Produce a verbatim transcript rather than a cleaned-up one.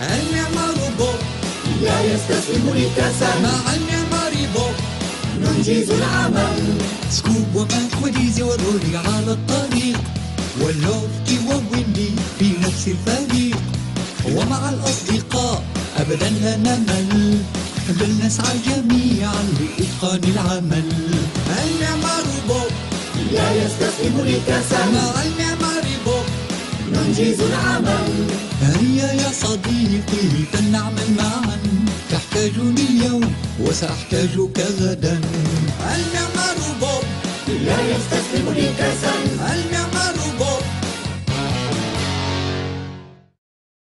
المعمار بوب لا يستسلم لكسل، مع المعمار بوب ننجز العمل. سكوب وماك وديزي ورولي على الطريق، واللوفتي وويندي في نفس الفريق، ومع الأصدقاء أبدا لا نمل، بل نسعى جميعا لإتقان العمل. المعمار بوب لا يستسلم لكسل، مع المعمار بوب ننجز العمل. هيا يا صديقي فلنعمل معا، تحتاجني اليوم وسأحتاجك غدا. المعمار بوب لا يستسلم لكسل، المعمار